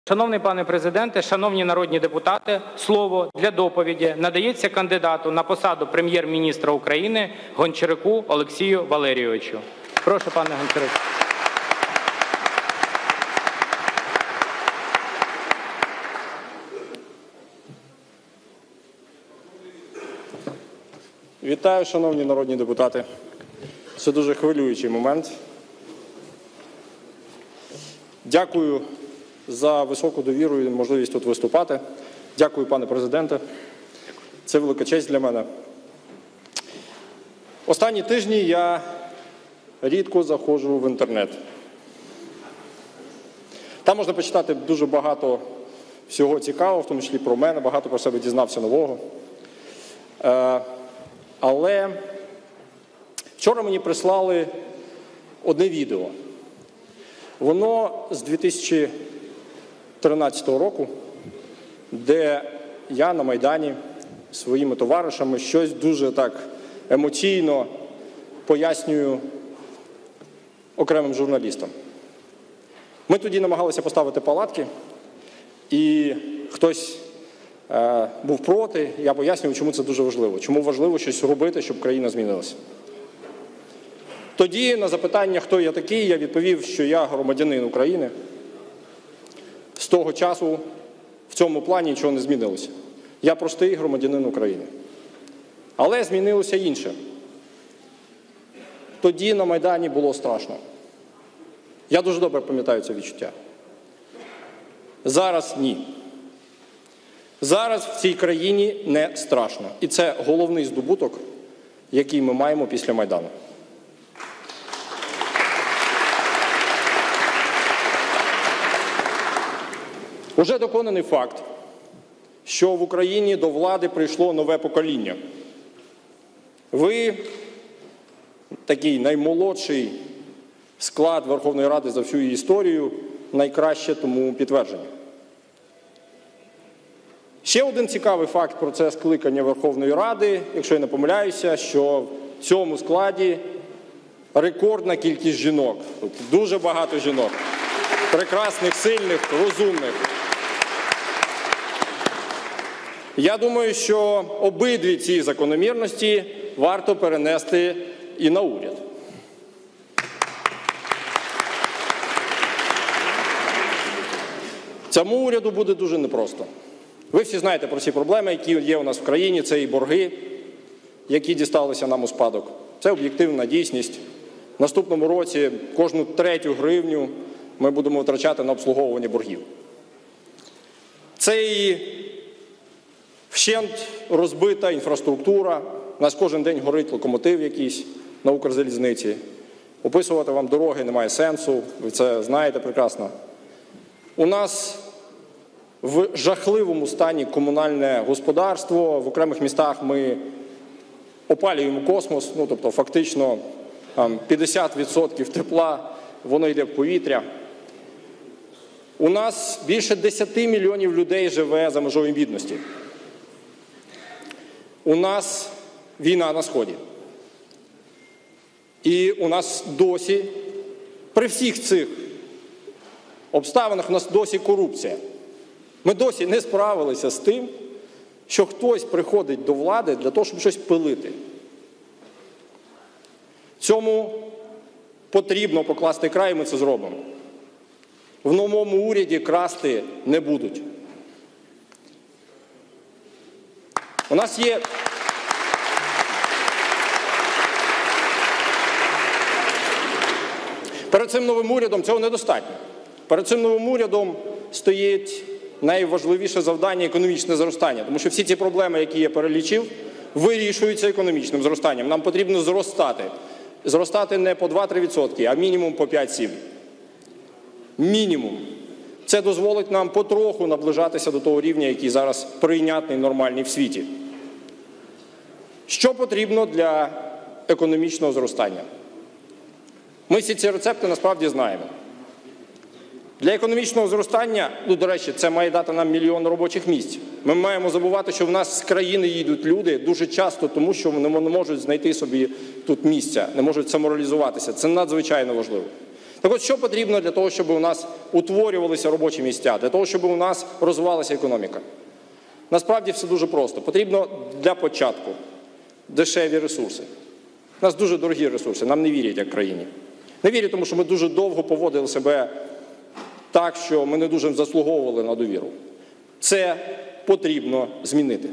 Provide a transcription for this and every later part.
Шановний пане Президенте, шановні народні депутати, слово для доповіді надається кандидату на посаду Прем'єр-міністра України Гончаруку Олексію Валерійовичу. Прошу, пане Гончарук. Вітаю, шановні народні депутати. Це дуже хвилюючий момент. Дякую за високу довіру і можливість тут виступати. Дякую, пане Президенте. Це велика честь для мене. Останні тижні я рідко заходжу в інтернет. Там можна почитати дуже багато всього цікавого, в тому числі про мене, багато про себе дізнався нового. Але вчора мені прислали одне відео. Воно з 2013 року, де я на Майдані своїми товаришами щось дуже так емоційно пояснюю окремим журналістам. Ми тоді намагалися поставити палатки, і хтось був проти, я пояснював, чому це дуже важливо. Чому важливо щось робити, щоб країна змінилася. Тоді на запитання, хто я такий, я відповів, що я громадянин України. З того часу в цьому плані нічого не змінилося. Я простий громадянин України. Але змінилося інше. Тоді на Майдані було страшно. Я дуже добре пам'ятаю це відчуття. Зараз ні. Зараз в цій країні не страшно. І це головний здобуток, який ми маємо після Майдану. Уже доконаний факт, що в Україні до влади прийшло нове покоління. Ви такий наймолодший склад Верховної Ради за всю її історію, найкраще тому підтвердження. Ще один цікавий факт про це скликання Верховної Ради, якщо я не помиляюся, що в цьому складі рекордна кількість жінок. Тут дуже багато жінок. Прекрасних, сильних, розумних. Я думаю, що обидві ці закономірності варто перенести і на уряд. Цьому уряду буде дуже непросто. Ви всі знаєте про ці проблеми, які є у нас в країні. Це і борги, які дісталися нам у спадок. Це об'єктивна дійсність. В наступному році кожну третю гривню ми будемо втрачати на обслуговування боргів. Це і вщент розбита інфраструктура. У нас кожен день горить локомотив якийсь на Укрзалізниці. Описувати вам дороги немає сенсу, ви це знаєте прекрасно. У нас в жахливому стані комунальне господарство. В окремих містах ми опалюємо космос, тобто фактично 50% тепла, воно йде в повітря. У нас більше 10 мільйонів людей живе за межою бідності. У нас війна на Сході. І у нас досі, при всіх цих обставинах, у нас досі корупція. Ми досі не справилися з тим, що хтось приходить до влади для того, щоб щось пилити. Цьому потрібно покласти край, і ми це зробимо. В новому уряді красти не будуть. У нас є... Перед цим новим урядом цього недостатньо. Перед цим новим урядом стоїть найважливіше завдання – економічне зростання. Тому що всі ці проблеми, які я перелічив, вирішуються економічним зростанням. Нам потрібно зростати. Зростати не по 2-3%, а мінімум по 5-7%. Мінімум. Це дозволить нам потроху наближатися до того рівня, який зараз прийнятний, нормальний в світі. Що потрібно для економічного зростання? Ми всі ці рецепти насправді знаємо. Для економічного зростання, до речі, це має дати нам мільйон робочих місць. Ми маємо забувати, що в нас з країни їдуть люди дуже часто тому, що вони не можуть знайти собі тут місця, не можуть самореалізуватися. Це надзвичайно важливо. Так от, що потрібно для того, щоб у нас утворювалися робочі місця, для того, щоб у нас розвивалася економіка? Насправді все дуже просто. Потрібно для початку дешеві ресурси. У нас дуже дорогі ресурси, нам не вірять як країні. Не вірять, тому що ми дуже довго поводили себе так, що ми не дуже заслуговували на довіру. Це потрібно змінити.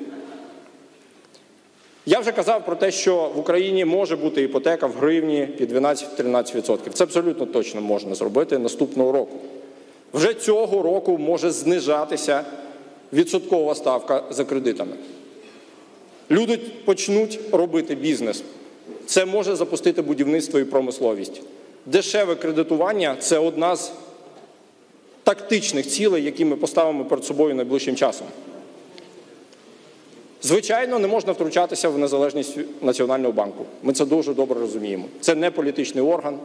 Я вже казав про те, що в Україні може бути іпотека в гривні під 12-13%. Це абсолютно точно можна зробити наступного року. Вже цього року може знижатися відсоткова ставка за кредитами. Люди почнуть робити бізнес. Це може запустити будівництво і промисловість. Дешеве кредитування – це одна з тактичних цілей, які ми поставимо перед собою найближчим часом. Звичайно, не можна втручатися в незалежність Національного банку. Ми це дуже добре розуміємо. Це не політичний орган.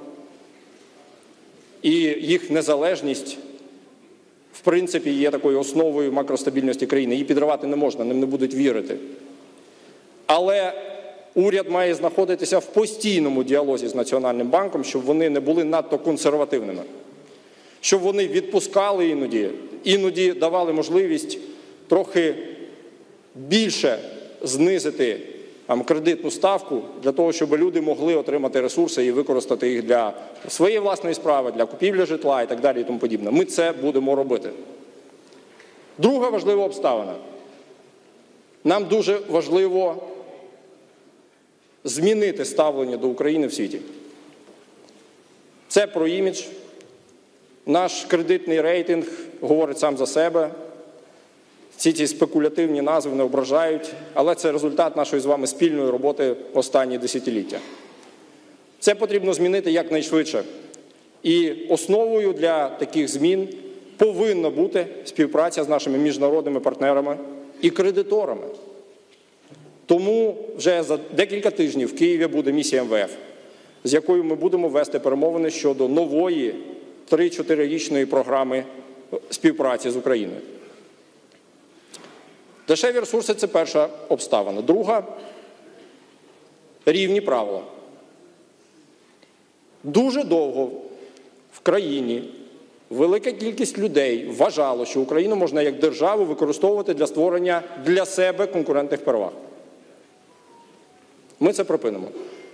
І їх незалежність, в принципі, є такою основою макростабільності країни. Її підривати не можна, ним не будуть вірити. Але уряд має знаходитися в постійному діалозі з Національним банком, щоб вони не були надто консервативними. Щоб вони відпускали іноді давали можливість трохи більше знизити кредитну ставку для того, щоб люди могли отримати ресурси і використати їх для своєї власної справи, для купівлі житла і так далі і тому подібне. Ми це будемо робити. Друга важлива обставина. Нам дуже важливо змінити ставлення до України в світі. Це про імідж. Наш кредитний рейтинг говорить сам за себе. Всі ці спекулятивні назви не ображають, але це результат нашої з вами спільної роботи останні десятиліття. Це потрібно змінити якнайшвидше. І основою для таких змін повинна бути співпраця з нашими міжнародними партнерами і кредиторами. Тому вже за декілька тижнів в Києві буде місія МВФ, з якою ми будемо вести перемовини щодо нової 3-4-річної програми співпраці з Україною. Дешеві ресурси – це перша обставина. Друга – рівні правила. Дуже довго в країні велика кількість людей вважало, що Україну можна як державу використовувати для створення для себе конкурентних переваг. Ми це припинимо.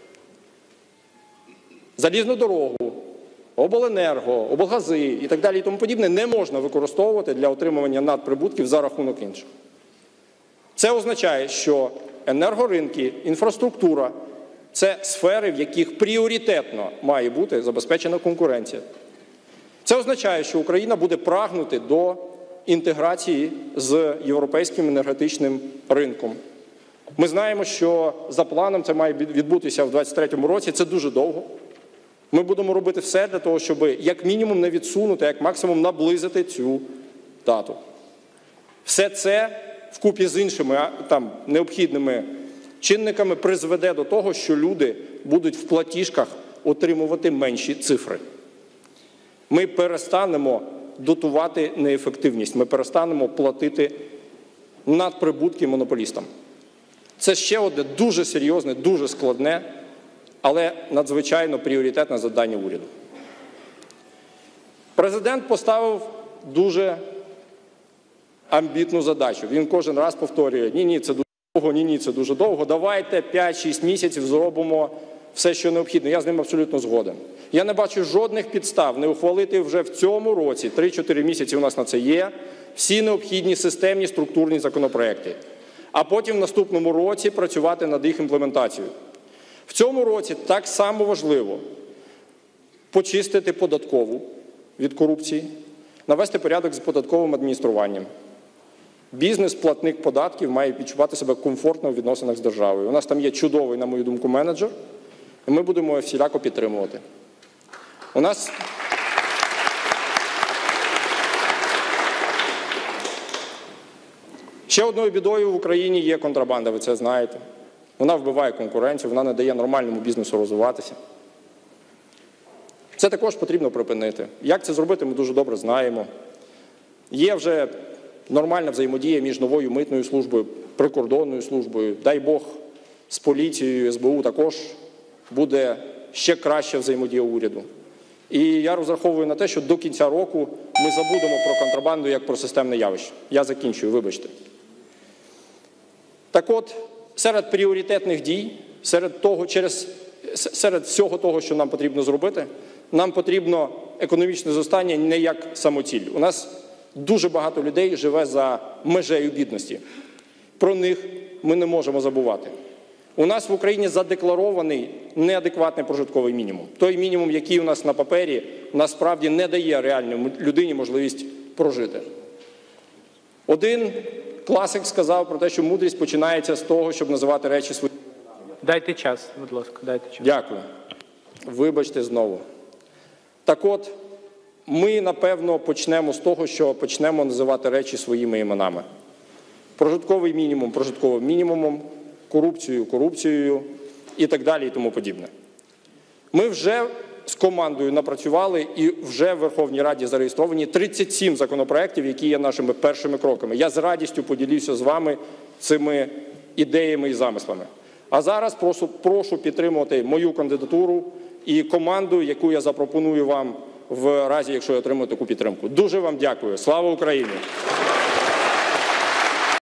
Залізну дорогу, обленерго, облгази і так далі і тому подібне не можна використовувати для отримування надприбутків за рахунок інших. Це означає, що енергоринки, інфраструктура – це сфери, в яких пріоритетно має бути забезпечена конкуренція. Це означає, що Україна буде прагнути до інтеграції з європейським енергетичним ринком. Ми знаємо, що за планом це має відбутися в 2023 році, це дуже довго. Ми будемо робити все для того, щоб як мінімум не відсунути, як максимум наблизити цю дату. Все це вкупі з іншими необхідними чинниками призведе до того, що люди будуть в платіжках отримувати менші цифри. Ми перестанемо дотувати неефективність, ми перестанемо платити надприбутки монополістам. Це ще одне дуже серйозне, дуже складне, але надзвичайно пріоритетне завдання уряду. Президент поставив дуже амбітну задачу. Він кожен раз повторює: ні, це дуже довго, ні, це дуже довго. Давайте 5-6 місяців зробимо все, що необхідно. Я з ним абсолютно згоден. Я не бачу жодних підстав не ухвалити вже в цьому році, 3-4 місяці у нас на це є, всі необхідні системні структурні законопроекти. А потім в наступному році працювати над їх імплементацією. В цьому році так само важливо почистити податкову від корупції, навести порядок з податковим адмініструванням. Бізнес, платник податків має відчувати себе комфортно у відносинах з державою. У нас там є чудовий, на мою думку, менеджер, і ми будемо його всіляко підтримувати. У нас ще одною бідою в Україні є контрабанда, ви це знаєте. Вона вбиває конкуренцію, вона не дає нормальному бізнесу розвиватися. Це також потрібно припинити. Як це зробити, ми дуже добре знаємо. Є вже нормальна взаємодія між новою митною службою, прикордонною службою. Дай Бог, з поліцією, СБУ також буде ще краща взаємодія уряду. І я розраховую на те, що до кінця року ми забудемо про контрабанду як про системне явище. Я закінчую, вибачте. Так от, серед пріоритетних дій, серед всього того, що нам потрібно зробити, нам потрібно економічне зростання не як самоціль. У нас дуже багато людей живе за межею бідності. Про них ми не можемо забувати. У нас в Україні задекларований неадекватний прожитковий мінімум. Той мінімум, який у нас на папері, насправді не дає реально людині можливість прожити. Один класик сказав про те, що мудрість починається з того, щоб називати речі свої. Дайте час, будь ласка, дайте час. Дякую. Вибачте знову. Так от, ми, напевно, почнемо з того, що почнемо називати речі своїми іменами. Прожитковий мінімум прожитковим мінімумом, корупцією корупцією і так далі і тому подібне. Ми вже з командою напрацювали і вже в Верховній Раді зареєстровані 37 законопроєктів, які є нашими першими кроками. Я з радістю поділюся з вами цими ідеями і замислами. А зараз прошу підтримувати мою кандидатуру і команду, яку я запропоную вам в разі, якщо я отримаю таку підтримку. Дуже вам дякую. Слава Україні!